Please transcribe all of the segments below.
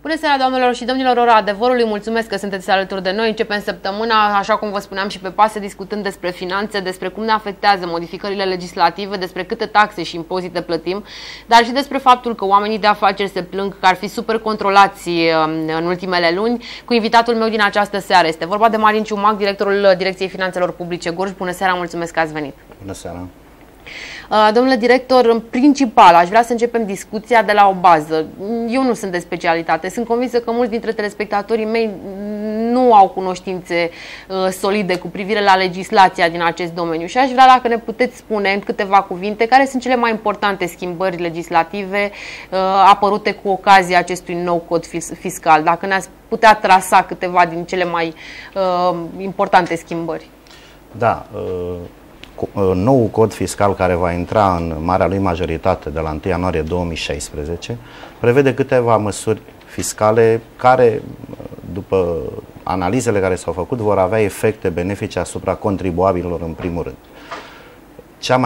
Bună seara, doamnelor și domnilor, ora adevărului, mulțumesc că sunteți alături de noi. Începem săptămâna, așa cum vă spuneam și pe pase, discutând despre finanțe, despre cum ne afectează modificările legislative, despre câte taxe și impozite plătim, dar și despre faptul că oamenii de afaceri se plâng că ar fi super controlați în ultimele luni. Cu invitatul meu din această seară este vorba de Marin Ciumac, directorul Direcției Finanțelor Publice Gorj. Bună seara, mulțumesc că ați venit. Bună seara. Domnule director, în principal, aș vrea să începem discuția de la o bază. Eu nu sunt de specialitate. Sunt convinsă că mulți dintre telespectatorii mei nu au cunoștințe solide cu privire la legislația din acest domeniu. Și aș vrea, dacă ne puteți spune în câteva cuvinte, care sunt cele mai importante schimbări legislative apărute cu ocazia acestui nou cod fiscal. Dacă ne-ați putea trasa câteva din cele mai importante schimbări. Da. Noul cod fiscal, care va intra în marea lui majoritate de la 1 ianuarie 2016, prevede câteva măsuri fiscale care, după analizele care s-au făcut, vor avea efecte benefice asupra contribuabililor în primul rând. Cel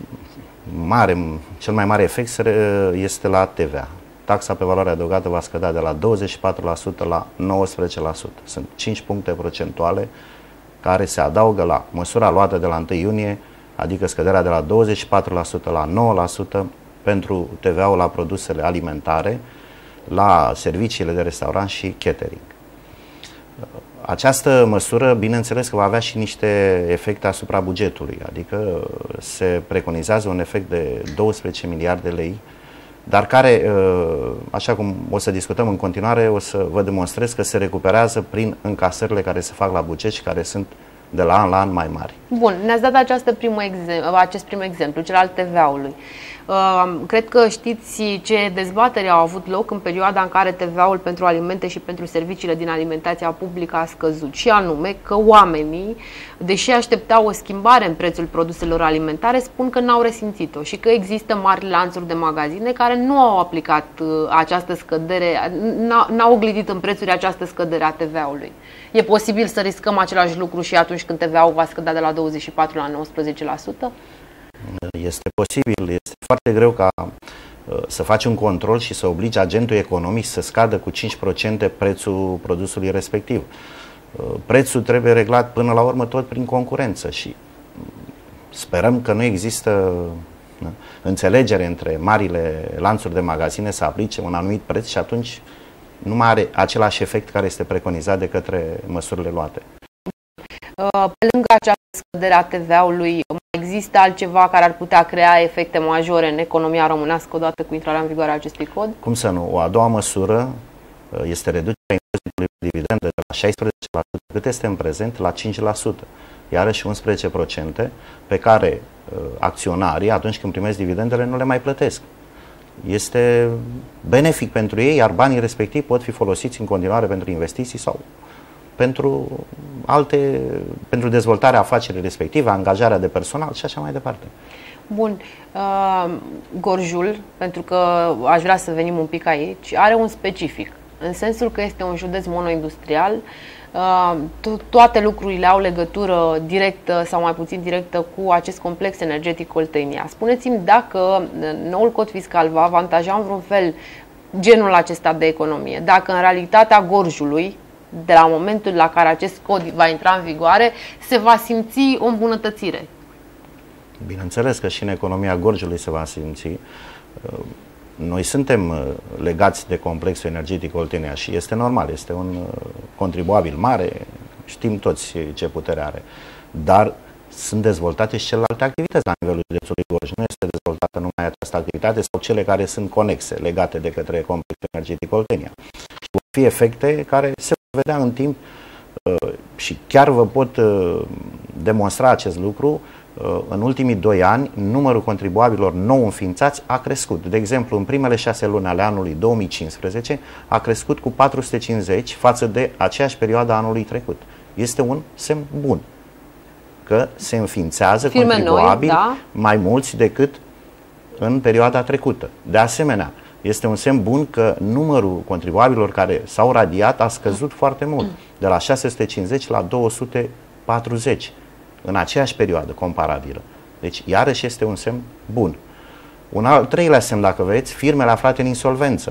mai mare efect este la TVA. Taxa pe valoare adăugată va scădea de la 24% la 19%. Sunt 5 puncte procentuale care se adaugă la măsura luată de la 1 iunie, adică scăderea de la 24% la 9% pentru TVA-ul la produsele alimentare, la serviciile de restaurant și catering. Această măsură, bineînțeles că va avea și niște efecte asupra bugetului, adică se preconizează un efect de 12 miliarde de lei, dar care, așa cum o să discutăm în continuare, o să vă demonstrez că se recuperează prin încasările care se fac la buget și care sunt de la an mai mari. Bun, ne-ați dat acest prim exemplu, cel al TVA-ului. Cred că știți ce dezbateri au avut loc în perioada în care TVA-ul pentru alimente și pentru serviciile din alimentația publică a scăzut. Și anume că oamenii, deși așteptau o schimbare în prețul produselor alimentare, spun că n-au resimțit-o și că există mari lanțuri de magazine care nu au aplicat această scădere, n-au oglindit în prețuri această scădere a TVA-ului. E posibil să riscăm același lucru și atunci când TVA-ul va scădea de la 24 la 19%? Este posibil, este foarte greu ca să faci un control și să obligi agentul economic să scadă cu 5% prețul produsului respectiv. Prețul trebuie reglat până la urmă tot prin concurență și sperăm că nu există înțelegere între marile lanțuri de magazine să aplice un anumit preț și atunci nu mai are același efect care este preconizat de către măsurile luate. Pe lângă această scădere a TVA-ului, mai există altceva care ar putea crea efecte majore în economia românească odată cu intrarea în vigoare a acestui cod? Cum să nu? O a doua măsură este reducerea impozitului pe dividende de la 16%, cât este în prezent, la 5%. Iarăși 11% pe care acționarii, atunci când primesc dividendele, nu le mai plătesc. Este benefic pentru ei, iar banii respectivi pot fi folosiți în continuare pentru investiții sau pentru dezvoltarea afacerii respective, angajarea de personal și așa mai departe. Bun. Gorjul, pentru că aș vrea să venim un pic aici, are un specific, în sensul că este un județ monoindustrial. Toate lucrurile au legătură directă sau mai puțin directă cu acest complex energetic Oltenia. Spuneți-mi dacă noul cod fiscal va avantaja în vreun fel genul acesta de economie, dacă în realitatea Gorjului, de la momentul la care acest cod va intra în vigoare, se va simți o îmbunătățire. Bineînțeles că și în economia Gorjului se va simți. Noi suntem legați de complexul energetic Oltenia și este normal, este un contribuabil mare, știm toți ce putere are, dar sunt dezvoltate și celelalte activități la nivelul județului Gorj. Nu este dezvoltată numai această activitate sau cele care sunt conexe, legate de către complexul energetic Oltenia. Și vor fi efecte care se vor vedea în timp și chiar vă pot demonstra acest lucru. În ultimii 2 ani, numărul contribuabililor nou înființați a crescut. De exemplu, în primele 6 luni ale anului 2015 a crescut cu 450 față de aceeași perioadă a anului trecut. Este un semn bun că se înființează contribuabili mai mulți decât în perioada trecută. De asemenea, este un semn bun că numărul contribuabililor care s-au radiat a scăzut foarte mult, de la 650 la 240 în aceeași perioadă comparabilă. Deci, iarăși este un semn bun. Un al treilea semn, dacă vreți, firmele aflate în insolvență.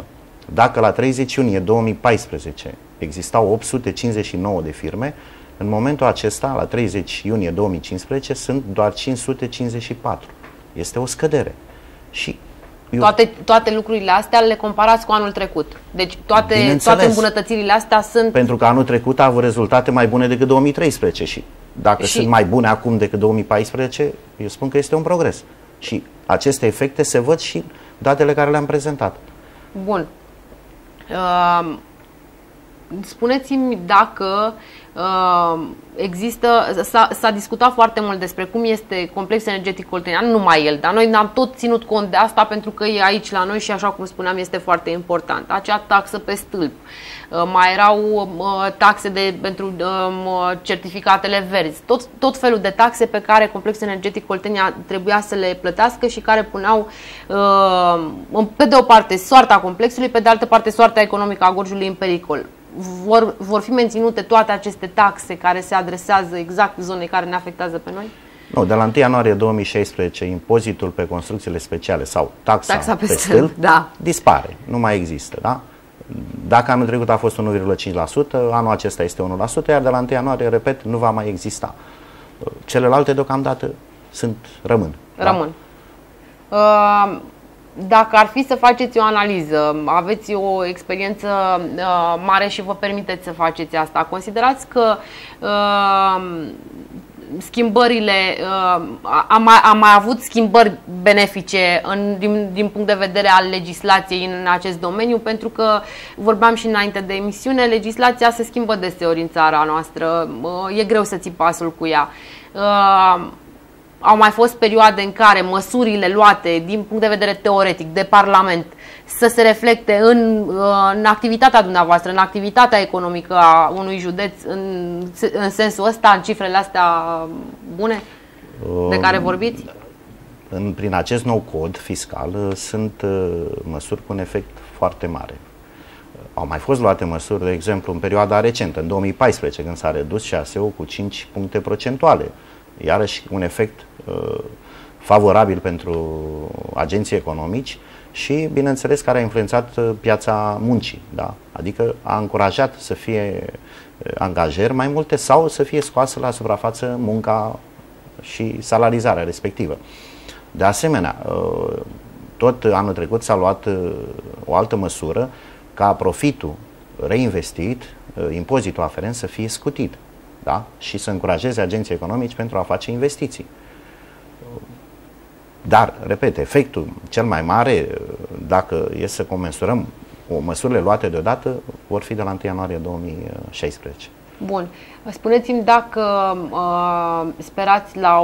Dacă la 30 iunie 2014 existau 859 de firme, în momentul acesta, la 30 iunie 2015, sunt doar 554. Este o scădere. Și toate lucrurile astea le comparați cu anul trecut. Deci toate îmbunătățirile astea sunt... Pentru că anul trecut a avut rezultate mai bune decât 2013 și dacă sunt mai bune acum decât 2014, eu spun că este un progres. Și aceste efecte se văd și datele care le-am prezentat. Bun. Spuneți-mi dacă s-a discutat foarte mult despre cum este complexul energetic oltenian, nu numai el, dar noi ne-am tot ținut cont de asta pentru că e aici la noi și, așa cum spuneam, este foarte important. Acea taxă pe stâlp, mai erau taxe pentru certificatele verzi, tot felul de taxe pe care complexul energetic Oltenia trebuia să le plătească și care puneau pe de o parte soarta complexului, pe de altă parte soarta economică a Gorjului în pericol. Vor fi menținute toate aceste taxe care se adresează exact zonei care ne afectează pe noi? Nu, de la 1 ianuarie 2016 impozitul pe construcțiile speciale sau taxa pe stâlp dispare, nu mai există. Da? Dacă anul trecut a fost 1,5%, anul acesta este 1%, iar de la 1 ianuarie, repet, nu va mai exista. Celelalte deocamdată rămân. Rămân. Da? Dacă ar fi să faceți o analiză, aveți o experiență mare și vă permiteți să faceți asta, considerați că schimbările, am mai avut schimbări benefice din punct de vedere al legislației în acest domeniu, pentru că vorbeam și înainte de emisiune, legislația se schimbă deseori în țara noastră, e greu să ții pasul cu ea. Au mai fost perioade în care măsurile luate din punct de vedere teoretic de Parlament să se reflecte în activitatea dumneavoastră, în activitatea economică a unui județ, în sensul ăsta, în cifrele astea bune de care vorbiți? Prin acest nou cod fiscal sunt măsuri cu un efect foarte mare. Au mai fost luate măsuri, de exemplu, în perioada recentă, în 2014, când s-a redus șaseul cu 5 puncte procentuale. Iarăși un efect favorabil pentru agenții economici și, bineînțeles, care a influențat piața muncii. Da? Adică a încurajat să fie angajări mai multe sau să fie scoasă la suprafață munca și salarizarea respectivă. De asemenea, tot anul trecut s-a luat o altă măsură ca profitul reinvestit, impozitul aferent, să fie scutit. Da? Și să încurajeze agenții economici pentru a face investiții. Dar, repet, efectul cel mai mare, dacă e să comensurăm măsurile luate deodată, vor fi de la 1 ianuarie 2016. Bun. Spuneți-mi dacă sperați la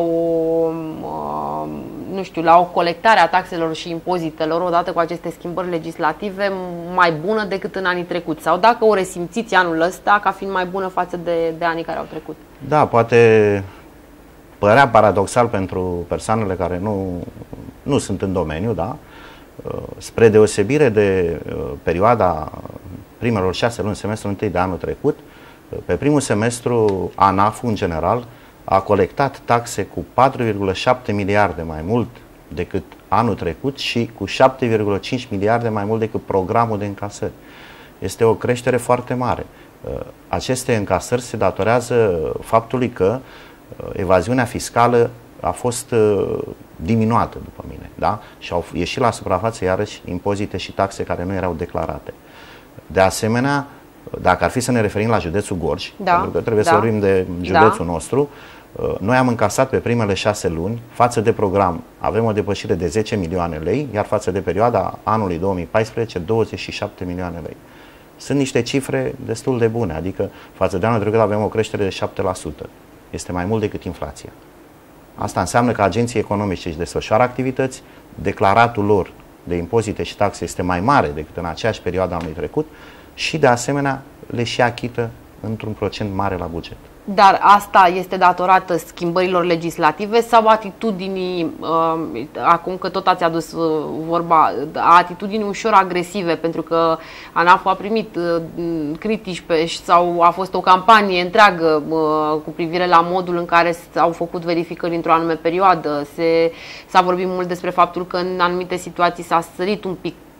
la o colectare a taxelor și impozitelor odată cu aceste schimbări legislative mai bună decât în anii trecuți, sau dacă o resimțiți anul ăsta ca fiind mai bună față de anii care au trecut. Da, poate părea paradoxal pentru persoanele care nu sunt în domeniu, da? Spre deosebire de perioada primelor 6 luni, semestrul întâi de anul trecut, pe primul semestru ANAF-ul în general a colectat taxe cu 4,7 miliarde mai mult decât anul trecut și cu 7,5 miliarde mai mult decât programul de încasări. Este o creștere foarte mare. Aceste încasări se datorează faptului că evaziunea fiscală a fost diminuată, după mine, da? Și au ieșit la suprafață iarăși impozite și taxe care nu erau declarate. De asemenea, dacă ar fi să ne referim la județul Gorj, pentru că trebuie să vorbim de județul nostru, noi am încasat pe primele 6 luni, față de program, avem o depășire de 10 milioane lei, iar față de perioada anului 2014, 27 milioane lei. Sunt niște cifre destul de bune, adică față de anul trecut avem o creștere de 7%. Este mai mult decât inflația. Asta înseamnă că agenții economici își desfășoară activități, declaratul lor de impozite și taxe este mai mare decât în aceeași perioadă anului trecut și, de asemenea, le și achită într-un procent mare la buget. Dar asta este datorată schimbărilor legislative sau atitudinii, acum că tot ați adus vorba, atitudinii ușor agresive, pentru că ANAF a primit critici sau a fost o campanie întreagă cu privire la modul în care s-au făcut verificări într-o anume perioadă. S-a vorbit mult despre faptul că în anumite situații s-a sărit un pic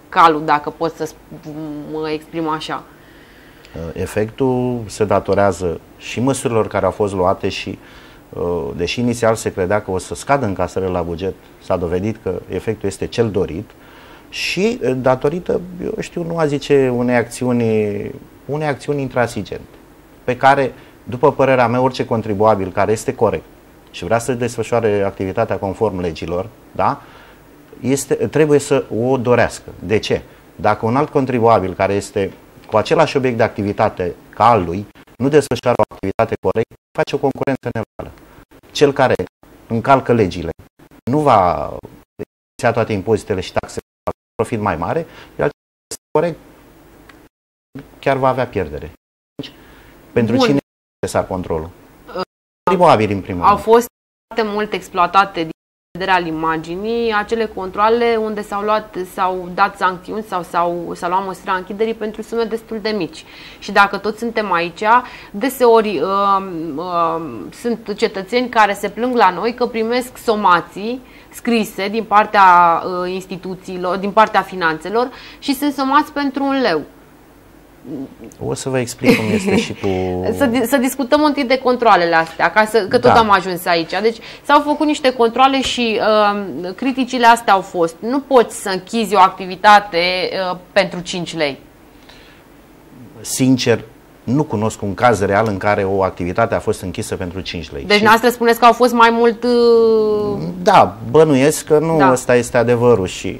calul, dacă pot să mă exprim așa? Efectul se datorează și măsurilor care au fost luate și, deși inițial se credea că o să scadă încasările la buget, s-a dovedit că efectul este cel dorit și datorită, eu știu, nu a zice unei acțiuni intransigente, pe care, după părerea mea, orice contribuabil care este corect și vrea să desfășoare activitatea conform legilor, da, trebuie să o dorească. De ce? Dacă un alt contribuabil care este cu același obiect de activitate ca al lui nu desfășoară o activitate corectă, face o concurență neloială. Cel care încalcă legile nu va ția toate impozitele și taxele la profit mai mare, iar cel este corect chiar va avea pierdere. Pentru cine este necesar controlul? Contribuabili, în primul rând. Au fost foarte mult exploatate din vedere al imaginii acele controale unde s-au dat sancțiuni sau s-a luat măsura închiderii pentru sume destul de mici. Și dacă toți suntem aici, deseori sunt cetățeni care se plâng la noi că primesc somații scrise din partea instituțiilor, din partea finanțelor și sunt somați pentru 1 leu. O să vă explic cum este și cu... Să discutăm întâi de controalele astea, că tot am ajuns aici. Deci s-au făcut niște controle și criticile astea au fost: nu poți să închizi o activitate pentru 5 lei. Sincer, nu cunosc un caz real în care o activitate a fost închisă pentru 5 lei. Deci noastră spuneți că au fost mai mult... Da, bănuiesc că nu ăsta este adevărul și...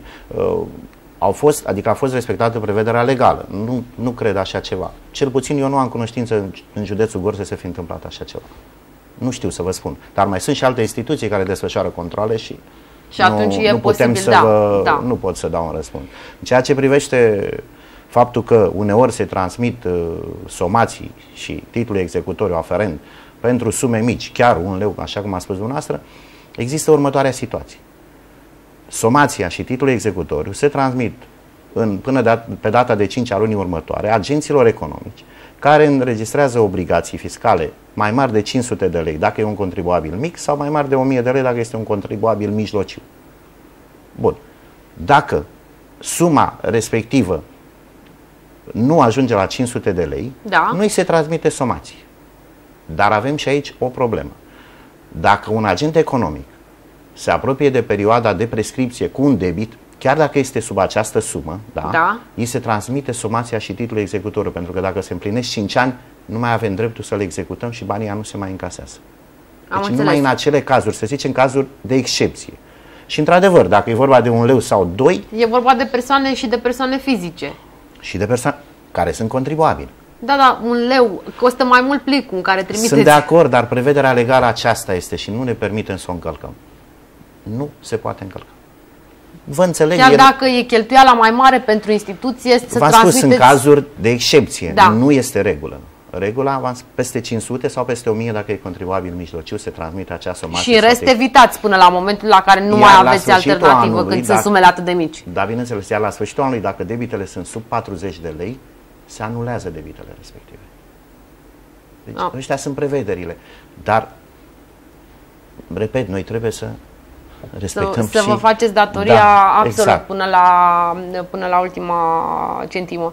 a fost respectată prevederea legală. Nu cred așa ceva. Cel puțin eu nu am cunoștință în județul Gorj să se fi întâmplat așa ceva. Nu știu să vă spun. Dar mai sunt și alte instituții care desfășoară controle și atunci e posibil, nu pot să dau un răspuns. În ceea ce privește faptul că uneori se transmit somații și titlul executoriu aferent pentru sume mici, chiar 1 leu, așa cum a spus dumneavoastră, există următoarea situație. Somația și titlul executoriu se transmit pe data de 5 a lunii următoare agenților economici care înregistrează obligații fiscale mai mari de 500 de lei dacă e un contribuabil mic sau mai mari de 1000 de lei dacă este un contribuabil mijlociu. Bun. Dacă suma respectivă nu ajunge la 500 de lei, nu îi se transmite somație. Dar avem și aici o problemă. Dacă un agent economic se apropie de perioada de prescripție cu un debit, chiar dacă este sub această sumă, îi se transmite somația și titlul executoriu, pentru că dacă se împlinesc 5 ani, nu mai avem dreptul să le executăm și banii nu se mai încasează. Deci numai în acele cazuri, să zicem cazuri de excepție. Și într-adevăr, dacă e vorba de 1 leu sau 2... E vorba de persoane și de persoane fizice. Și de persoane care sunt contribuabili. Da, 1 leu costă mai mult plicul în care trimiteți. Sunt de acord, dar prevederea legală aceasta este și nu ne permitem să o încălcăm. Nu se poate încălca. Vă înțeleg. Chiar dacă e cheltuiala mai mare pentru instituție, să transmiteți... V-am spus, în cazuri de excepție. Nu este regulă. Regula, peste 500 sau peste 1000, dacă e contribuabil mijlociu, se transmite acea somație. Și în rest evitați până la momentul la care nu mai aveți alternativă când sunt sumele atât de mici. Da, bineînțeles. Iar la sfârșitul anului, dacă debitele sunt sub 40 de lei, se anulează debitele respective. Deci ăștia sunt prevederile. Dar, repet, noi trebuie să respectăm să vă faceți datoria absolut până la ultima centimă.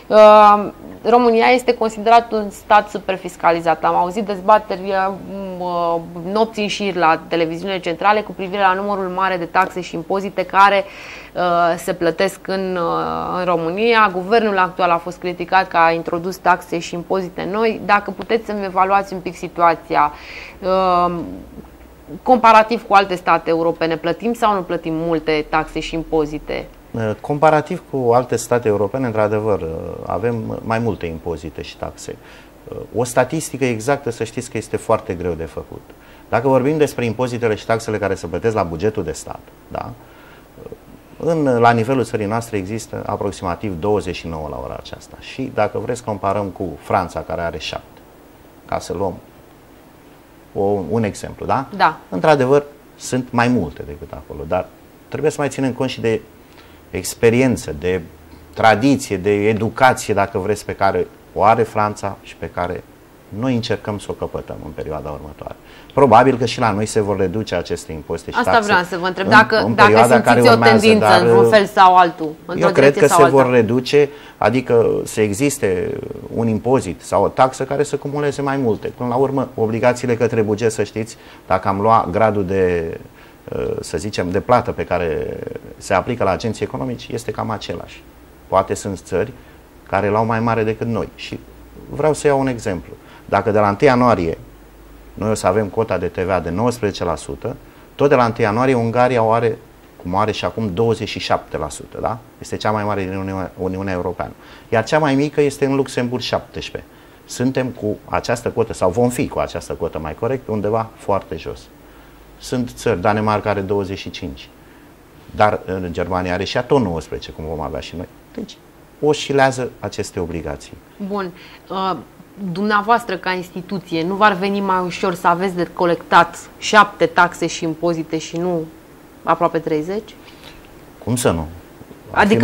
România este considerat un stat superfiscalizat. Am auzit dezbateri nopți în șir la televiziunile centrale cu privire la numărul mare de taxe și impozite care se plătesc în România. Guvernul actual a fost criticat că a introdus taxe și impozite noi. Dacă puteți să-mi evaluați un pic situația comparativ cu alte state europene, plătim sau nu plătim multe taxe și impozite? Comparativ cu alte state europene, într-adevăr, avem mai multe impozite și taxe. O statistică exactă, să știți că este foarte greu de făcut. Dacă vorbim despre impozitele și taxele care se plătesc la bugetul de stat, la nivelul țării noastre există aproximativ 29 la ora aceasta. Și dacă vreți, comparăm cu Franța, care are 7, ca să luăm un exemplu, Într-adevăr, sunt mai multe decât acolo, dar trebuie să mai ținem cont și de experiență, de tradiție, de educație, dacă vreți, pe care o are Franța și pe care Noi încercăm să o căpătăm în perioada următoare. Probabil că și la noi se vor reduce aceste impozite și taxe. Asta vreau să vă întreb, dacă simțiți o tendință în un fel sau altul. Eu cred că se vor reduce, adică să existe un impozit sau o taxă care să cumuleze mai multe. Până la urmă, obligațiile către buget, să știți, dacă am luat gradul de, să zicem, de plată pe care se aplică la agenții economici, este cam același. Poate sunt țări care l-au mai mare decât noi. Și vreau să iau un exemplu. Dacă de la 1 ianuarie noi o să avem cota de TVA de 19%, tot de la 1 ianuarie Ungaria o are, cum are și acum, 27%, da? Este cea mai mare din Uniunea Europeană. Iar cea mai mică este în Luxemburg, 17%. Suntem cu această cotă, sau vom fi cu această cotă, mai corect, undeva foarte jos. Sunt țări, Danemarca are 25%, dar în Germania are și ea tot 19%, cum vom avea și noi. Deci oscilează aceste obligații. Bun. Dumneavoastră, ca instituție, nu v-ar veni mai ușor să aveți de colectat 7 taxe și impozite și nu aproape 30? Cum să nu? Adică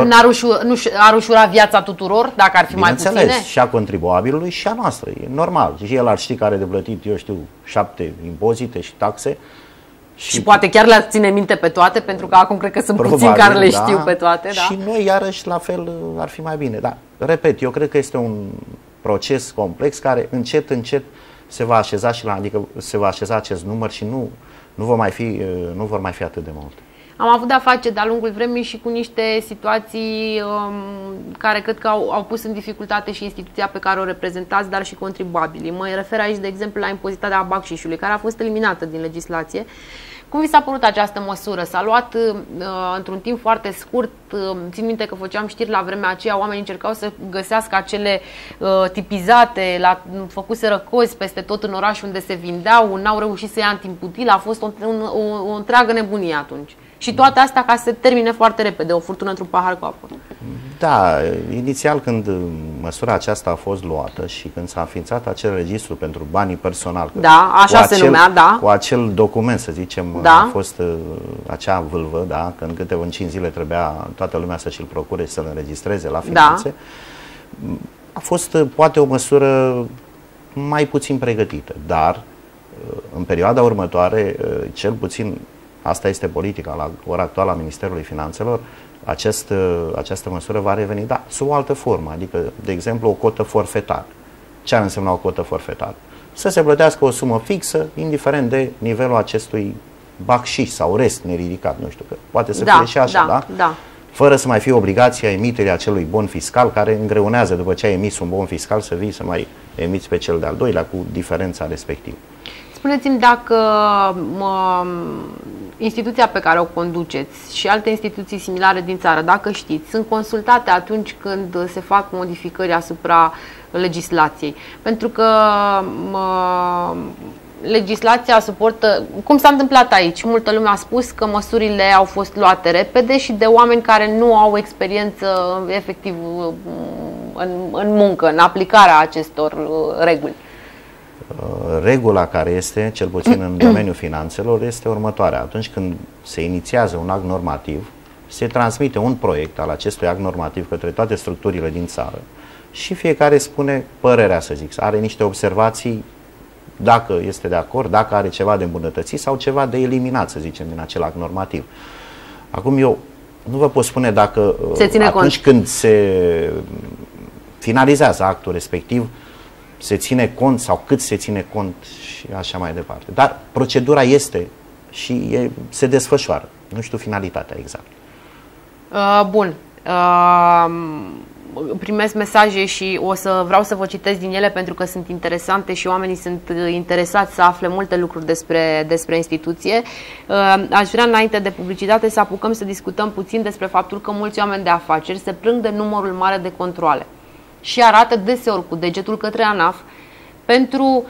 ar ușura viața tuturor dacă ar fi mai puține? Și a contribuabilului și a noastră. E normal. Și el ar ști că are de plătit, eu știu, 7 impozite și taxe. Și poate chiar le ține minte pe toate, pentru că acum cred că sunt puțini care le știu pe toate. Da? Și noi, iarăși, la fel ar fi mai bine. Dar, repet, eu cred că este un proces complex care încet, încet se va așeza adică se va așeza acest număr și nu vor mai fi atât de multe. Am avut de-a face de-a lungul vremii și cu niște situații care cred că au pus în dificultate și instituția pe care o reprezentați, dar și contribuabilii. Mă refer aici, de exemplu, la impozitarea bacșișului, care a fost eliminată din legislație. Cum vi s-a părut această măsură? S-a luat într-un timp foarte scurt. Țin minte că făceam știri la vremea aceea, oamenii încercau să găsească acele tipizate, făcuseră cozi peste tot în oraș unde se vindeau, n-au reușit să ia în timp util, a fost o întreagă nebunie atunci. Și toate astea ca să se termine foarte repede, o furtună într-un pahar cu apă. Da, inițial când măsura aceasta a fost luată și când s-a înființat acel registru pentru banii personali, da, așa se numea, da, cu acel document, să zicem, da, a fost acea vâlvă, da, că în 5 zile trebuia toată lumea să și-l procure și să-l înregistreze la finanțe, da, a fost poate o măsură mai puțin pregătită, dar în perioada următoare, cel puțin, asta este politica la ora actuală a Ministerului Finanțelor, această măsură va reveni, da, sub o altă formă, adică, de exemplu, o cotă forfetară. Ce ar însemna o cotă forfetară? Să se plătească o sumă fixă, indiferent de nivelul acestui bacșiș sau rest neridicat, nu știu, că poate să fie și așa, da? Da. Fără să mai fie obligația emiterii acelui bon fiscal, care îngreunează după ce ai emis un bon fiscal să vii să mai emiți pe cel de-al doilea cu diferența respectivă. Spuneți-mi dacă instituția pe care o conduceți și alte instituții similare din țară, dacă știți, sunt consultate atunci când se fac modificări asupra legislației. Pentru că legislația suportă, cum s-a întâmplat aici, multă lume a spus că măsurile au fost luate repede și de oameni care nu au experiență efectiv în muncă, în aplicarea acestor reguli. Regula care este, cel puțin în domeniul finanțelor, este următoarea. Atunci când se inițiază un act normativ, se transmite un proiect al acestui act normativ către toate structurile din țară și fiecare spune părerea, să zic, are niște observații, dacă este de acord, dacă are ceva de îmbunătățit sau ceva de eliminat, să zicem, din acel act normativ. Acum eu nu vă pot spune dacă atunci când se finalizează actul respectiv se ține cont sau cât se ține cont și așa mai departe. Dar procedura este și se desfășoară. Nu știu finalitatea exact. Bun. Primesc mesaje și vreau să vă citesc din ele pentru că sunt interesante și oamenii sunt interesați să afle multe lucruri despre instituție. Aș vrea înainte de publicitate să apucăm să discutăm puțin despre faptul că mulți oameni de afaceri se plâng de numărul mare de controale și arată deseori cu degetul către ANAF pentru,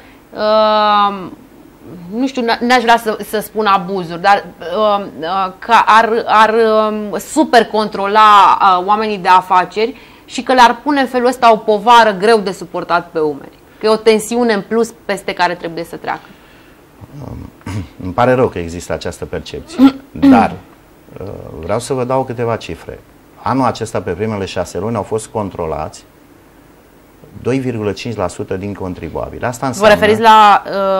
nu știu, n-aș vrea să spun abuzuri, dar că ar super controla oamenii de afaceri și că le-ar pune în felul ăsta o povară greu de suportat pe umeri. Că e o tensiune în plus peste care trebuie să treacă. Îmi pare rău că există această percepție, dar vreau să vă dau câteva cifre. Anul acesta, pe primele 6 luni, au fost controlați 2,5% din contribuabili. Asta înseamnă... Vă referiți la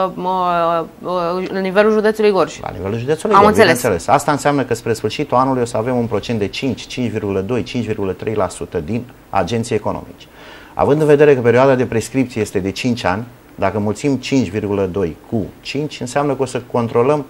nivelul județului Gorj? La nivelul județului Gorj, bineînțeles. Asta înseamnă că spre sfârșitul anului o să avem un procent de 5, 5,2, 5,3% din agenții economici. Având în vedere că perioada de prescripție este de 5 ani, dacă mulțim 5,2 cu 5, înseamnă că o să controlăm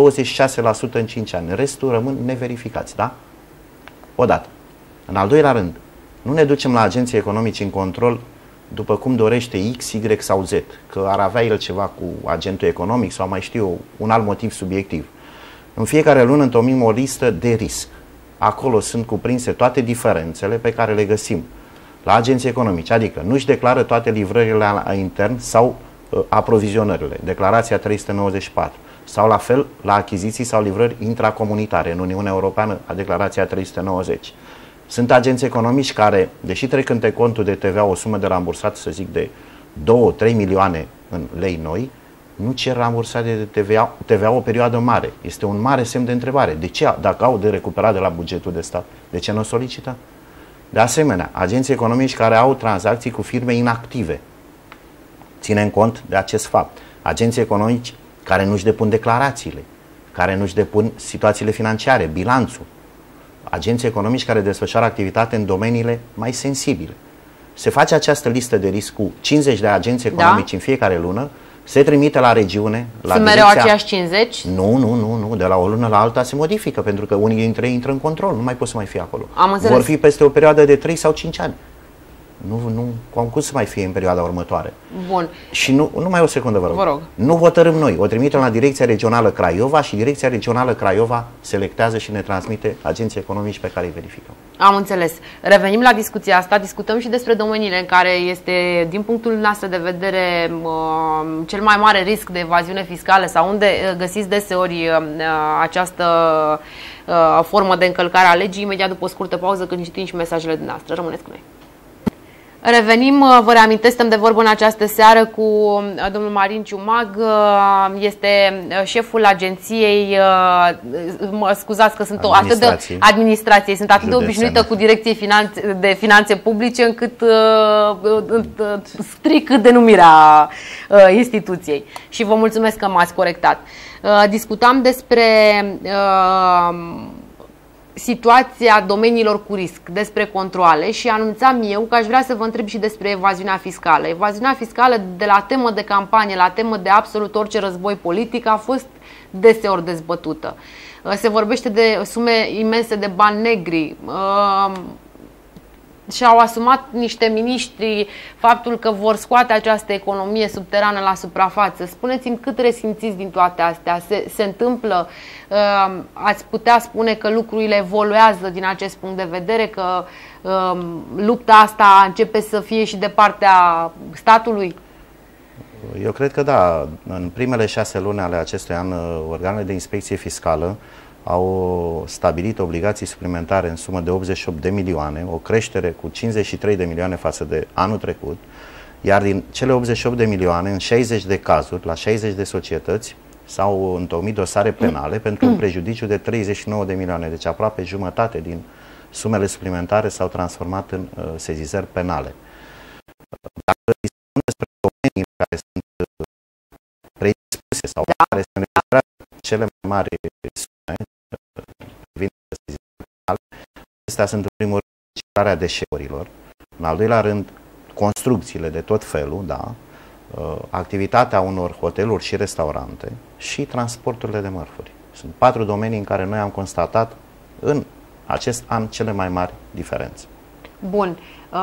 26% în 5 ani. Restul rămân neverificați, da? Odată. În al doilea rând, nu ne ducem la agenții economici în control după cum dorește X, Y sau Z, că ar avea el ceva cu agentul economic sau mai știu eu, un alt motiv subiectiv. În fiecare lună întocmim o listă de risc. Acolo sunt cuprinse toate diferențele pe care le găsim la agenții economici, adică nu-și declară toate livrările la intern sau aprovizionările, declarația 394, sau la fel la achiziții sau livrări intracomunitare în Uniunea Europeană, a declarația 390. Sunt agenți economici care, deși trec între contul de TVA o sumă de rambursat, să zic, de 2-3 milioane în lei noi, nu cer rambursare de TVA o perioadă mare. Este un mare semn de întrebare. De ce, dacă au de recuperat de la bugetul de stat, de ce nu o solicită? De asemenea, agenții economici care au tranzacții cu firme inactive, ținem cont de acest fapt. Agenții economici care nu-și depun declarațiile, care nu-și depun situațiile financiare, bilanțul. Agenții economici care desfășoară activitate în domeniile mai sensibile. Se face această listă de risc cu 50 de agenți economici în fiecare lună, se trimite la regiune, la Sunt mereu aceiași 50? Nu, de la o lună la alta se modifică, pentru că unii dintre ei intră în control, nu mai pot să mai fie acolo. Am înțeles. Vor fi peste o perioadă de 3 sau 5 ani. Nu, cum să mai fie în perioada următoare. Bun. Și numai o secundă, vă rog. Vă rog. Nu hotărâm noi, o trimitem la Direcția Regională Craiova și Direcția Regională Craiova selectează și ne transmite agenții economici pe care îi verificăm. Am înțeles. Revenim la discuția asta, discutăm și despre domeniile în care este, din punctul nostru de vedere, cel mai mare risc de evaziune fiscală sau unde găsiți deseori această formă de încălcare a legii, imediat după o scurtă pauză când citim și mesajele dumneavoastră. Rămâneți cu noi. Revenim, vă reamintesc, stăm de vorbă în această seară cu domnul Marin Ciumag, este șeful agenției, mă scuzați că sunt atât de administrației, sunt atât de obișnuită cu direcției de finanțe publice încât stric denumirea instituției și vă mulțumesc că m-ați corectat. Discutam despre situația domeniilor cu risc, despre controale și anunțam eu că aș vrea să vă întreb și despre evaziunea fiscală. Evaziunea fiscală, de la temă de campanie la temă de absolut orice război politic, a fost deseori dezbătută. Se vorbește de sume imense de bani negri. Și-au asumat niște miniștri faptul că vor scoate această economie subterană la suprafață. Spuneți-mi cât resimțiți din toate astea. Se întâmplă, ați putea spune că lucrurile evoluează din acest punct de vedere, că lupta asta începe să fie și de partea statului? Eu cred că da. În primele 6 luni ale acestui an, organele de inspecție fiscală au stabilit obligații suplimentare în sumă de 88 de milioane, o creștere cu 53 de milioane față de anul trecut, iar din cele 88 de milioane, în 60 de cazuri, la 60 de societăți, s-au întocmit dosare penale pentru un prejudiciu de 39 de milioane, deci aproape jumătate din sumele suplimentare s-au transformat în sezizări penale. Dacă discutăm despre domenii care sunt predispuse sau care sunt cele mai mari sume, acestea sunt în primul rând reciclarea deșeurilor, în al doilea rând construcțiile de tot felul, da, activitatea unor hoteluri și restaurante și transporturile de mărfuri. Sunt 4 domenii în care noi am constatat în acest an cele mai mari diferențe. Bun.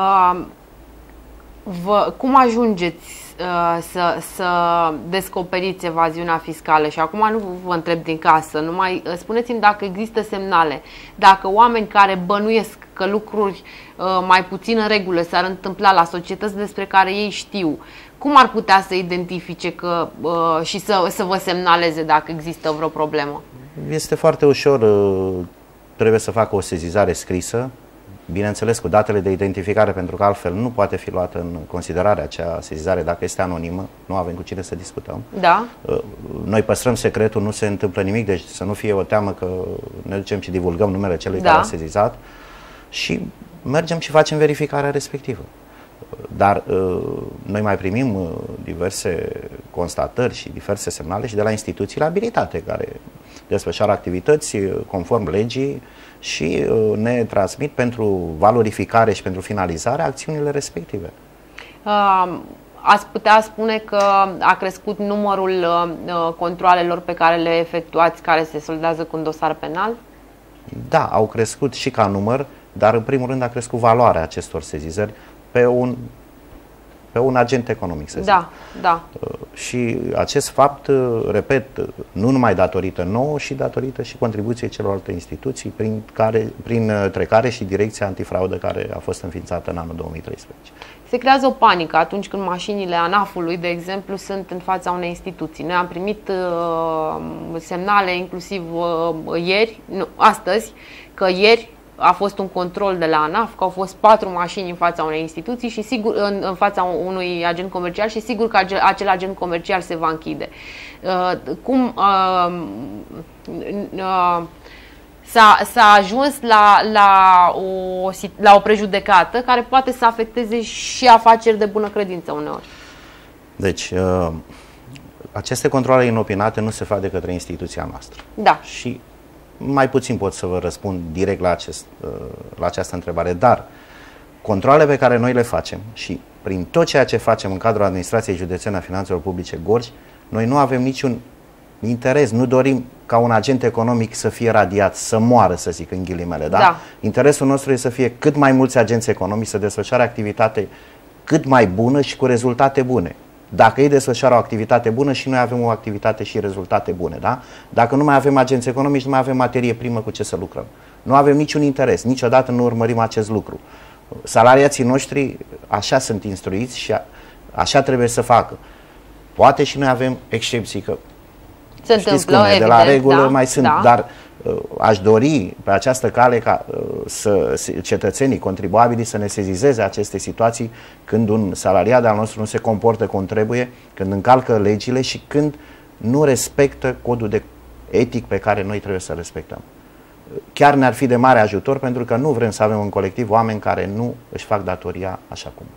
Cum ajungeți să descoperiți evaziunea fiscală? Și acum nu vă întreb din casă, numai spuneți-mi dacă există semnale, dacă oameni care bănuiesc că lucruri mai puțin în regulă s-ar întâmpla la societăți despre care ei știu, cum ar putea să identifice și să vă semnaleze dacă există vreo problemă? Este foarte ușor, trebuie să facă o sezizare scrisă, bineînțeles cu datele de identificare, pentru că altfel nu poate fi luată în considerare acea sezizare dacă este anonimă, nu avem cu cine să discutăm. Da. Noi păstrăm secretul, nu se întâmplă nimic, deci să nu fie o teamă că ne ducem și divulgăm numele celui care a sezizat și mergem și facem verificarea respectivă. Dar noi mai primim diverse constatări și diverse semnale și de la instituțiile abilitate care desfășoară activități conform legii și ne transmit pentru valorificare și pentru finalizare acțiunile respective. Ați putea spune că a crescut numărul controalelor pe care le efectuați, care se soldează cu un dosar penal? Da, au crescut și ca număr, dar în primul rând a crescut valoarea acestor sezizări pe un agent economic, să zic. Da, da. Și acest fapt, repet, nu numai datorită nouă, și datorită și contribuției celorlalte instituții, printre care și Direcția Antifraudă, care a fost înființată în anul 2013. Se creează o panică atunci când mașinile ANAF-ului, de exemplu, sunt în fața unei instituții. Noi am primit semnale, inclusiv astăzi, că ieri a fost un control de la ANAF, că au fost 4 mașini în fața unei instituții și sigur, în fața unui agent comercial și sigur că acel agent comercial se va închide. S-a ajuns la o prejudecată care poate să afecteze și afaceri de bună credință uneori. Deci, aceste controale inopinate nu se fac de către instituția noastră. Da. Și mai puțin pot să vă răspund direct la această întrebare, dar controalele pe care noi le facem și prin tot ceea ce facem în cadrul Administrației Județene a Finanțelor Publice Gorj, noi nu avem niciun interes, nu dorim ca un agent economic să fie radiat, să moară, să zic, în ghilimele. Da? Da. Interesul nostru este să fie cât mai mulți agenți economici, să desfășoare activitate cât mai bună și cu rezultate bune. Dacă ei desfășoară o activitate bună, și noi avem o activitate și rezultate bune. Da? Dacă nu mai avem agenți economici, nu mai avem materie primă cu ce să lucrăm. Nu avem niciun interes, niciodată nu urmărim acest lucru. Salariații noștri așa sunt instruiți și așa trebuie să facă. Poate și noi avem excepții, că se știți întâmplă, cum e, de la evident, regulă da, mai sunt, da. Dar aș dori pe această cale ca cetățenii, contribuabilii să ne sezizeze aceste situații când un salariat al nostru nu se comportă cum trebuie, când încalcă legile și când nu respectă codul etic pe care noi trebuie să respectăm. Chiar ne-ar fi de mare ajutor, pentru că nu vrem să avem în colectiv oameni care nu își fac datoria așa cum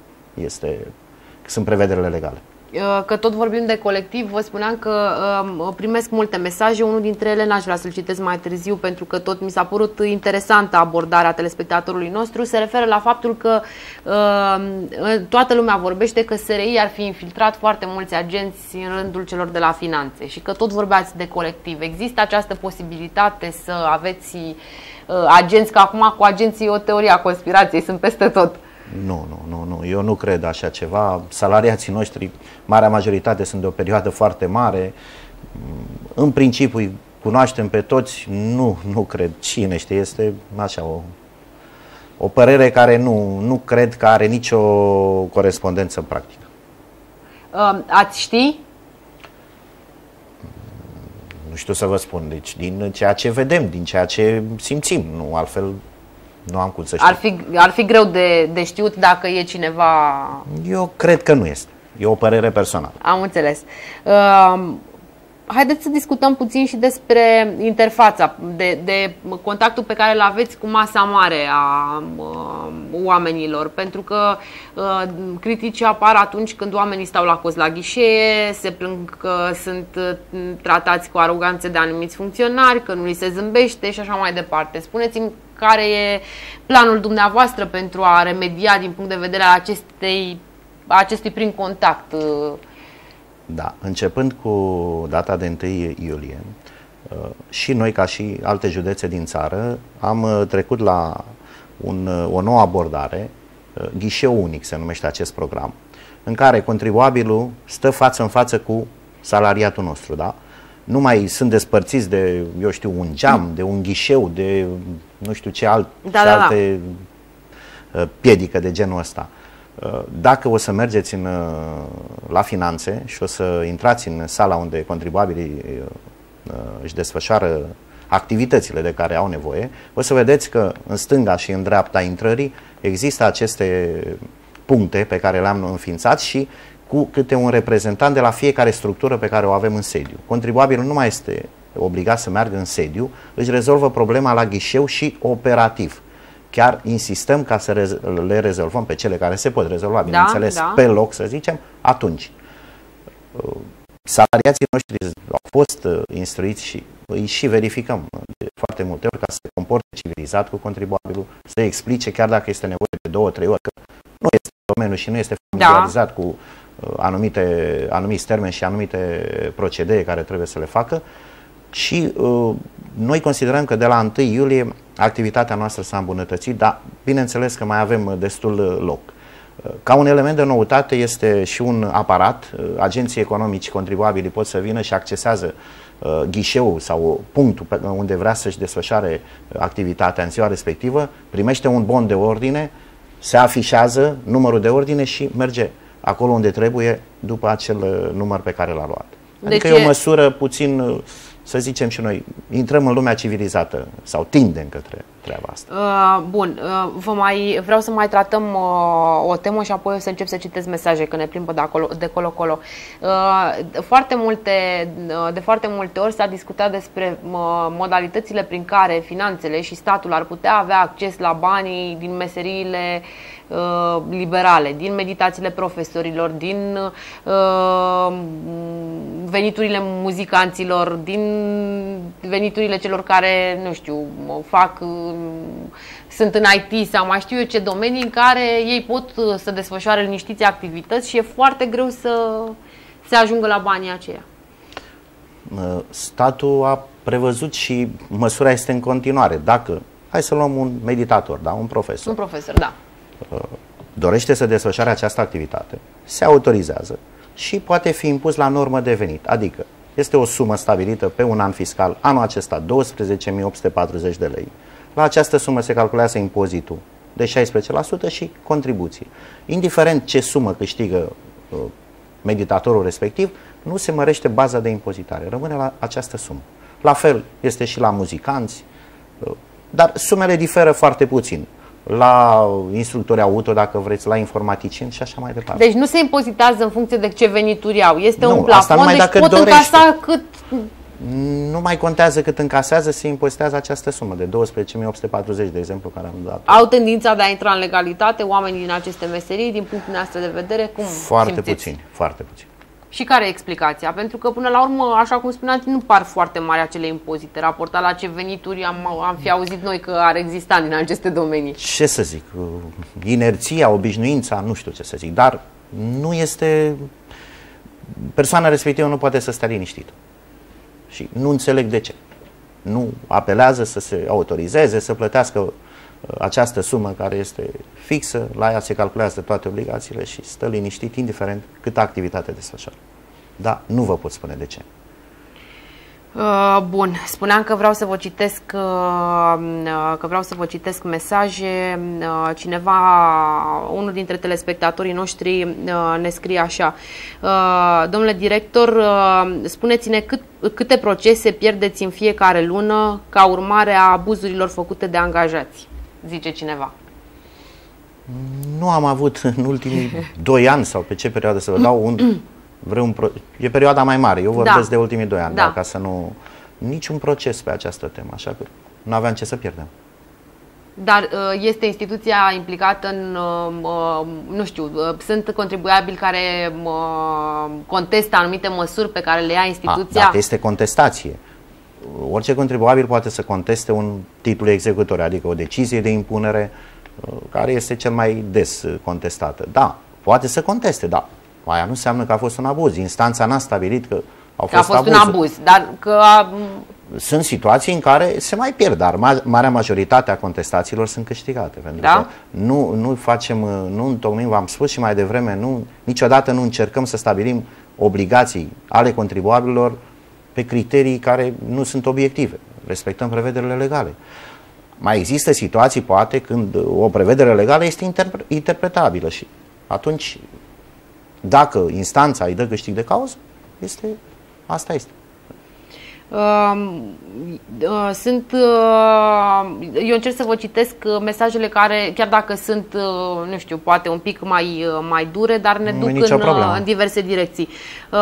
sunt prevederile legale. Că tot vorbim de colectiv, vă spuneam că primesc multe mesaje, unul dintre ele n-aș vrea să-l citesc mai târziu pentru că tot mi s-a părut interesantă abordarea telespectatorului nostru, se referă la faptul că toată lumea vorbește că SRI ar fi infiltrat foarte mulți agenți în rândul celor de la finanțe și că tot vorbeați de colectiv. Există această posibilitate să aveți agenți, că acum cu agenții o teorie a conspirației, sunt peste tot. Nu, eu nu cred așa ceva. Salariații noștri, marea majoritate, sunt de o perioadă foarte mare. În principiu îi cunoaștem pe toți, nu cred. Cine știe, este așa o părere care nu cred că are nicio corespondență în practică. Ați ști? Nu știu să vă spun. Deci din ceea ce vedem, din ceea ce simțim, nu altfel. Nu am cum să știu. Ar fi greu de știut dacă e cineva... Eu cred că nu este. E o părere personală. Am înțeles. Haideți să discutăm puțin și despre interfața, de contactul pe care îl aveți cu masa mare a oamenilor, pentru că critici apar atunci când oamenii stau la cost la ghișee, se plâng că sunt tratați cu aroganță de anumiți funcționari, că nu li se zâmbește și așa mai departe. Spuneți-mi care e planul dumneavoastră pentru a remedia din punct de vedere al acestui prim contact. Da, începând cu data de 1 iulie, și noi, ca și alte județe din țară, am trecut la o nouă abordare, ghișeu unic se numește acest program, în care contribuabilul stă față în față cu salariatul nostru, da? Nu mai sunt despărțiți de, eu știu, un geam, de un ghișeu, de nu știu ce alte piedică de genul ăsta. Dacă o să mergeți la finanțe și o să intrați în sala unde contribuabilii își desfășoară activitățile de care au nevoie, o să vedeți că în stânga și în dreapta intrării există aceste puncte pe care le-am înființat și cu câte un reprezentant de la fiecare structură pe care o avem în sediu. Contribuabilul nu mai este obligat să meargă în sediu, își rezolvă problema la ghișeu și operativ. chiar insistăm ca să le rezolvăm pe cele care se pot rezolva, bineînțeles, pe loc, să zicem, atunci. Salariații noștri au fost instruiți și îi și verificăm de foarte multe ori ca să se comporte civilizat cu contribuabilul, să explice chiar dacă este nevoie de 2-3 ori, că nu este domeniul și nu este familiarizat cu anumiți termeni și anumite procedee care trebuie să le facă. Și noi considerăm că de la 1 iulie activitatea noastră s-a îmbunătățit, dar bineînțeles că mai avem destul loc. Ca un element de noutate este și un aparat. Agenții economici contribuabili pot să vină și accesează ghișeul sau punctul unde vrea să-și desfășoare activitatea în ziua respectivă, primește un bon de ordine, se afișează numărul de ordine și merge acolo unde trebuie după acel număr pe care l-a luat. Adică e o măsură puțin, să zicem și noi, intrăm în lumea civilizată sau tindem către treaba asta. Bun, vreau să mai tratăm o temă și apoi o să încep să citesc mesaje, că ne plimbă de colo-colo. De foarte multe ori s-a discutat despre modalitățile prin care finanțele și statul ar putea avea acces la banii din meseriile liberale, din meditațiile profesorilor, din veniturile muzicanților, din veniturile celor care, nu știu, sunt în IT sau mai știu eu ce domenii în care ei pot să desfășoare liniștiți activități și e foarte greu să se ajungă la banii aceia. Statul a prevăzut și măsura este în continuare. Dacă, hai să luăm un meditator, da? Un profesor. Un profesor, da. Dorește să desfășoare această activitate, se autorizează și poate fi impus la normă de venit. Adică este o sumă stabilită pe un an fiscal, anul acesta 12.840 de lei. La această sumă se calculează impozitul de 16% și contribuții. Indiferent ce sumă câștigă meditatorul respectiv, nu se mărește baza de impozitare, rămâne la această sumă. La fel este și la muzicanți, dar sumele diferă foarte puțin. La instructori auto, dacă vreți, la informaticieni și așa mai departe. Deci nu se impozitează în funcție de ce venituri au. Este un plafon, deci pot încasa cât... Nu mai contează cât încasează, se impozitează această sumă de 12.840, de exemplu, care am dat. Au tendința de a intra în legalitate oamenii din aceste meserii, din punctul nostru de vedere? Cum foarte puțin, foarte puțin. Și care e explicația? Pentru că, până la urmă, așa cum spuneați, nu par foarte mari acele impozite, raportat la ce venituri am fi auzit noi că ar exista din aceste domenii. Ce să zic? Inerția, obișnuința, nu știu ce să zic, dar nu este... Persoana respectivă nu poate să stea liniștită. Și nu înțeleg de ce. Nu apelează să se autorizeze, să plătească această sumă care este fixă, la ea se calculează toate obligațiile și stă liniștit, indiferent câtă activitate desfășoară. Da, nu vă pot spune de ce. Bun, spuneam că vreau să vă citesc mesaje. Cineva, unul dintre telespectatorii noștri ne scrie așa: domnule director, spuneți-ne câte procese pierdeți în fiecare lună ca urmare a abuzurilor făcute de angajați, zice cineva. Nu am avut în ultimii 2 ani sau pe ce perioadă să vă dau e perioada mai mare. Eu vorbesc de ultimii 2 ani, ca să nu... Niciun proces pe această temă, așa că nu aveam ce să pierdem. Dar este instituția implicată în, nu știu, sunt contribuabili care contestă anumite măsuri pe care le ia instituția? Dacă este contestație, orice contribuabil poate să conteste un titlu executor, adică o decizie de impunere, care este cel mai des contestată. Da, poate să conteste, da. Aia nu înseamnă că a fost un abuz. Instanța n-a stabilit că a fost un abuz, dar că... Sunt situații în care se mai pierd, dar marea majoritate a contestațiilor sunt câștigate. Pentru că nu întocmim, v-am spus și mai devreme, niciodată nu încercăm să stabilim obligații ale contribuabililor pe criterii care nu sunt obiective. Respectăm prevederile legale. Mai există situații, poate, când o prevedere legală este interpretabilă și atunci, dacă instanța îi dă câștig de cauză, asta este. Eu încerc să vă citesc mesajele care, chiar dacă sunt, nu știu, poate un pic mai dure, dar ne duc în diverse direcții.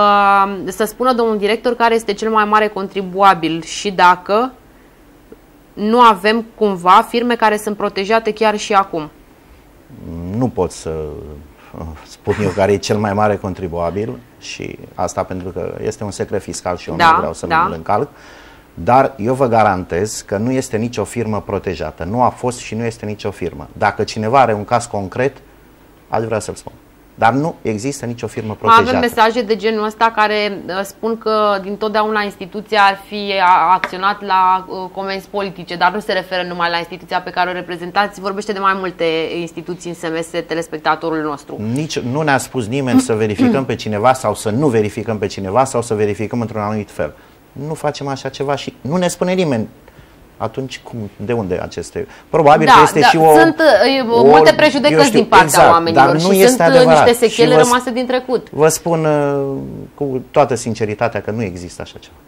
Să spună domnul director care este cel mai mare contribuabil și dacă nu avem cumva firme care sunt protejate chiar și acum? Nu pot să spun eu care e cel mai mare contribuabil și asta pentru că este un secret fiscal și eu nu vreau să-l încalc, dar eu vă garantez că nu este nicio firmă protejată. Nu a fost și nu este nicio firmă. Dacă cineva are un caz concret, aș vrea să-l spun. Dar nu există nicio firmă protejată. Avem mesaje de genul ăsta care spun că dintotdeauna instituția ar fi acționat la comenzi politice, dar nu se referă numai la instituția pe care o reprezentați, vorbește de mai multe instituții în SMS telespectatorul nostru. Nici nu ne-a spus nimeni să verificăm pe cineva sau să nu verificăm pe cineva sau să verificăm într-un anumit fel. Nu facem așa ceva și nu ne spune nimeni. Atunci, de unde aceste? Probabil că este și o... Sunt multe prejudecăți din partea oamenilor, dar nu și sunt niște sechele rămase din trecut. Vă spun cu toată sinceritatea că nu există așa ceva.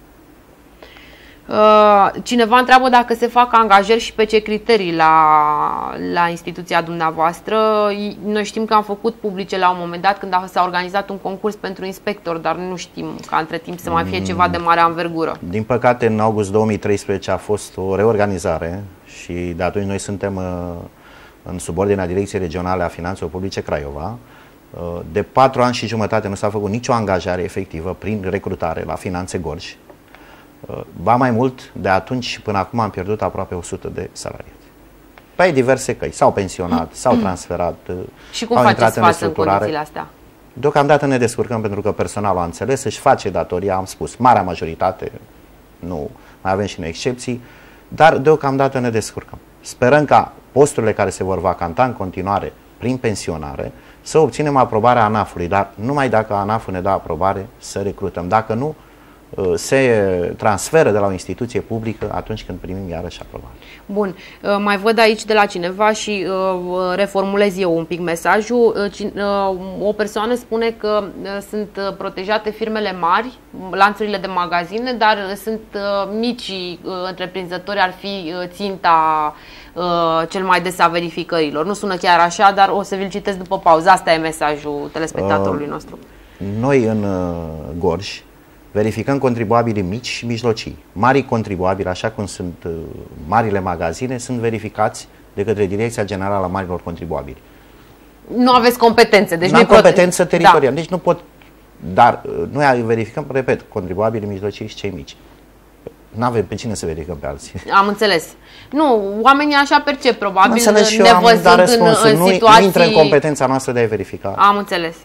Cineva întreabă dacă se fac angajări și pe ce criterii la instituția dumneavoastră. Noi știm că am făcut publice la un moment dat când s-a organizat un concurs pentru inspector, dar nu știm ca între timp să mai fie ceva de mare anvergură. Din păcate, în august 2013 a fost o reorganizare și de atunci noi suntem în subordinea Direcției Regionale a Finanțelor Publice Craiova. De 4 ani și jumătate nu s-a făcut nicio angajare efectivă prin recrutare la Finanțe Gorj. Ba mai mult, de atunci și până acum am pierdut aproape 100 de salariați. Pe diverse căi. S-au pensionat, s-au transferat, și cum faceți față în condițiile astea? Deocamdată ne descurcăm pentru că personalul a înțeles, își face datoria, am spus, marea majoritate, nu mai avem și noi excepții, dar deocamdată ne descurcăm. Sperăm ca posturile care se vor vacanta în continuare prin pensionare să obținem aprobarea ANAF-ului, dar numai dacă ANAF-ul ne dă aprobare să recrutăm. Dacă nu, se transferă de la o instituție publică atunci când primim iarăși aprobare. Bun. Mai văd aici de la cineva și reformulez eu un pic mesajul. O persoană spune că sunt protejate firmele mari, lanțurile de magazine, dar sunt micii întreprinzători ar fi ținta cel mai des a verificărilor. Nu sună chiar așa, dar o să vi-l citesc după pauză. Asta e mesajul telespectatorului nostru. Noi în Gorj verificăm contribuabilii mici și mijlocii. Marii contribuabili, așa cum sunt marile magazine, sunt verificați de către Direcția Generală a Marilor Contribuabili. Nu aveți competențe. Deci nu am competență teritorială. Da. Deci nu pot. Dar noi verificăm, repet, contribuabilii mijlocii și cei mici. Nu avem pe cine să verificăm pe alții. Am înțeles. Nu, oamenii așa percep, probabil, nevăzând în situații... Nu intră în competența noastră de a verifica. Am înțeles.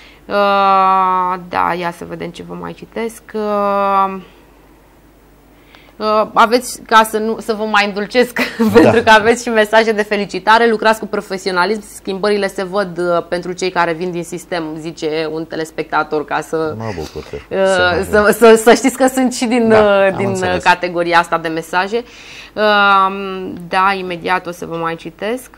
Da, ia să vedem ce vă mai citesc. Aveți, ca să vă mai îndulcesc, pentru că aveți și mesaje de felicitare, lucrați cu profesionalism, schimbările se văd pentru cei care vin din sistem, zice un telespectator, ca să mă bucur, să știți că sunt și din categoria asta de mesaje. Da, imediat o să vă mai citesc.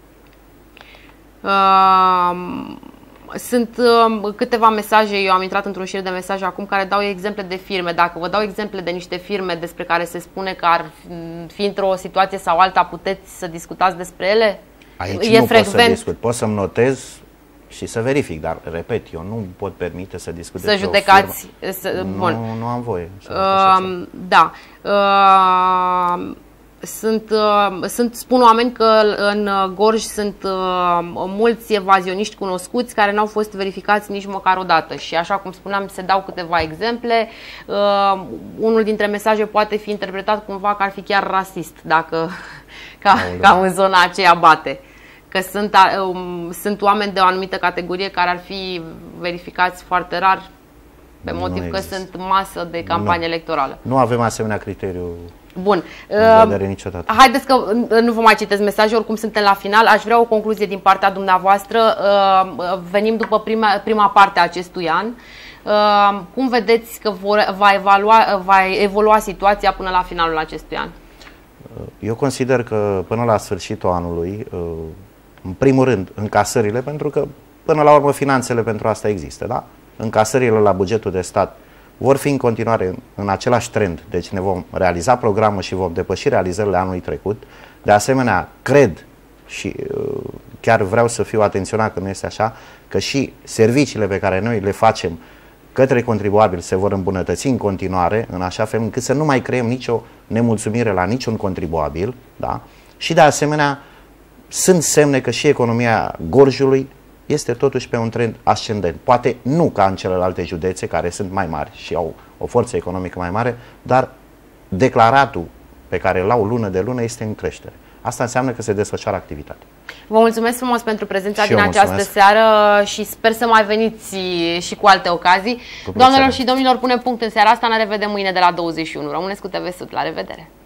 Sunt câteva mesaje, eu am intrat într-un șir de mesaje acum care dau exemple de firme. Dacă vă dau exemple de niște firme despre care se spune că ar fi într-o situație sau alta, puteți să discutați despre ele? Aici nu pot să discut, pot să-mi notez și să verific, dar, repet, eu nu pot permite să discut despre judecați. Bun. Nu am voie. Da. Spun oameni că în Gorj sunt mulți evazioniști cunoscuți care n-au fost verificați nici măcar o dată și așa cum spuneam, se dau câteva exemple. Unul dintre mesaje poate fi interpretat cumva că ar fi chiar rasist, dacă ca în zona aceea bate. Că sunt oameni de o anumită categorie care ar fi verificați foarte rar pe motiv că sunt masă de campanie electorală. Nu avem asemenea criteriu. Bun. Niciodată. Haideți că nu vă mai citesc mesaje, oricum suntem la final. Aș vrea o concluzie din partea dumneavoastră. Venim după prima parte a acestui an. Cum vedeți că va evolua situația până la finalul acestui an? Eu consider că până la sfârșitul anului, în primul rând, încasările, pentru că până la urmă finanțele pentru asta există, da? Încasările la bugetul de stat vor fi în continuare în același trend, deci ne vom realiza programul și vom depăși realizările anului trecut. De asemenea, cred și chiar vreau să fiu atenționat că nu este așa, că și serviciile pe care noi le facem către contribuabil se vor îmbunătăți în continuare, în așa fel încât să nu mai creăm nicio nemulțumire la niciun contribuabil, da? Și de asemenea sunt semne că și economia Gorjului este totuși pe un trend ascendent. Poate nu ca în celelalte județe care sunt mai mari și au o forță economică mai mare, dar declaratul pe care îl au lună de lună este în creștere. Asta înseamnă că se desfășoară activitate. Vă mulțumesc frumos pentru prezența din această seară și sper să mai veniți și cu alte ocazii. Doamnelor și domnilor, punem punct în seara asta, ne revedem mâine de la 21. Rămâneți cu TV Sud. La revedere!